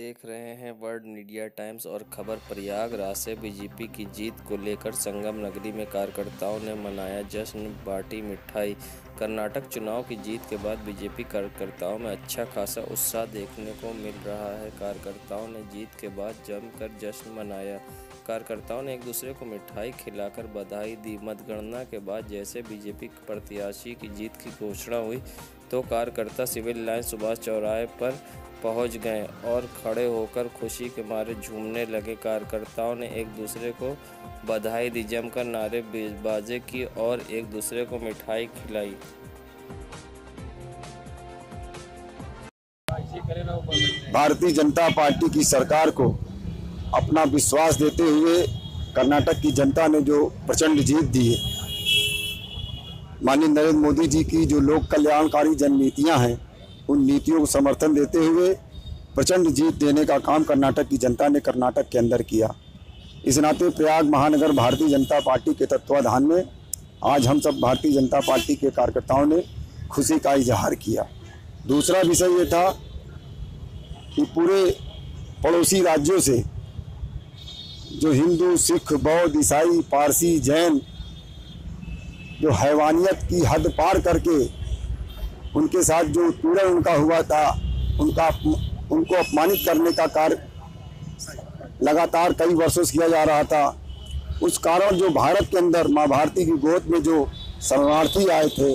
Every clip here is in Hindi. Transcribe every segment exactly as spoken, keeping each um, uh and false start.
देख रहे हैं वर्ल्ड मीडिया टाइम्स और खबर प्रयागराज से। बीजेपी की जीत को लेकर संगम नगरी में कार्यकर्ताओं ने मनाया जश्न, बांटी मिठाई। कर्नाटक चुनाव की जीत के बाद बीजेपी कार्यकर्ताओं में अच्छा खासा उत्साह देखने को मिल रहा है। कार्यकर्ताओं ने जीत के बाद जमकर जश्न मनाया। कार्यकर्ताओं ने एक दूसरे को मिठाई खिलाकर बधाई दी। मतगणना के बाद जैसे बीजेपी प्रत्याशी की जीत की घोषणा हुई तो कार्यकर्ता सिविल लाइन सुभाष चौराहे पर पहुंच गए और खड़े होकर खुशी के मारे झूमने लगे। कार्यकर्ताओं ने एक दूसरे को बधाई दी, जमकर नारेबाजी की और एक दूसरे को मिठाई खिलाई। भारतीय जनता पार्टी की सरकार को अपना विश्वास देते हुए कर्नाटक की जनता ने जो प्रचंड जीत दी है, माननीय नरेंद्र मोदी जी की जो लोक कल्याणकारी जन नीतियाँ हैं, उन नीतियों को समर्थन देते हुए प्रचंड जीत देने का काम कर्नाटक की जनता ने कर्नाटक के अंदर किया। इस नाते प्रयाग महानगर भारतीय जनता पार्टी के तत्वाधान में आज हम सब भारतीय जनता पार्टी के कार्यकर्ताओं ने खुशी का इजहार किया। दूसरा विषय ये था कि पूरे पड़ोसी राज्यों से जो हिंदू, सिख, बौद्ध, ईसाई, पारसी, जैन जो हैवानियत की हद पार करके उनके साथ जो उत्पीड़न उनका हुआ था, उनका उनको अपमानित करने का कार्य लगातार कई वर्षों से किया जा रहा था, उस कारण जो भारत के अंदर माँ भारती की गोद में जो शरणार्थी आए थे,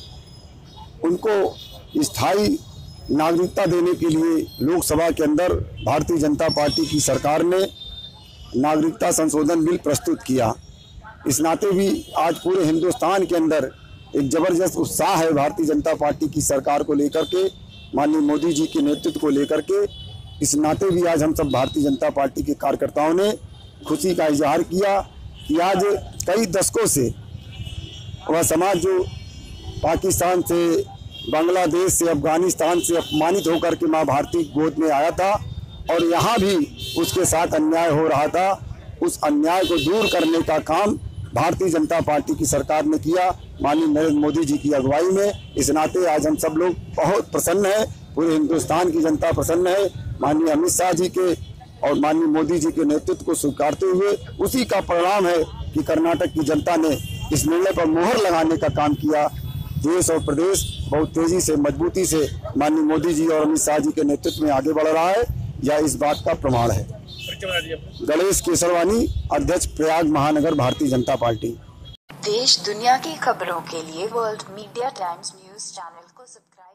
उनको स्थायी नागरिकता देने के लिए लोकसभा के अंदर भारतीय जनता पार्टी की सरकार ने नागरिकता संशोधन बिल प्रस्तुत किया। इस नाते भी आज पूरे हिंदुस्तान के अंदर एक ज़बरदस्त उत्साह है भारतीय जनता पार्टी की सरकार को लेकर के, माननीय मोदी जी के नेतृत्व को लेकर के। इस नाते भी आज हम सब भारतीय जनता पार्टी के कार्यकर्ताओं ने खुशी का इजहार किया कि आज कई दशकों से वह समाज जो पाकिस्तान से, बांग्लादेश से, अफगानिस्तान से अपमानित होकर के माँ भारती गोद में आया था और यहाँ भी उसके साथ अन्याय हो रहा था, उस अन्याय को दूर करने का काम भारतीय जनता पार्टी की सरकार ने किया, माननीय नरेंद्र मोदी जी की अगुवाई में। इस नाते आज हम सब लोग बहुत प्रसन्न हैं, पूरे हिंदुस्तान की जनता प्रसन्न है माननीय अमित शाह जी के और माननीय मोदी जी के नेतृत्व को स्वीकारते हुए। उसी का परिणाम है कि कर्नाटक की जनता ने इस निर्णय पर मोहर लगाने का काम किया। देश और प्रदेश बहुत तेजी से, मजबूती से माननीय मोदी जी और अमित शाह जी के नेतृत्व में आगे बढ़ रहा है, यह इस बात का प्रमाण है। गणेश केसरवानी, अध्यक्ष प्रयाग महानगर भारतीय जनता पार्टी। देश दुनिया की खबरों के लिए world media times news channel को सब्सक्राइब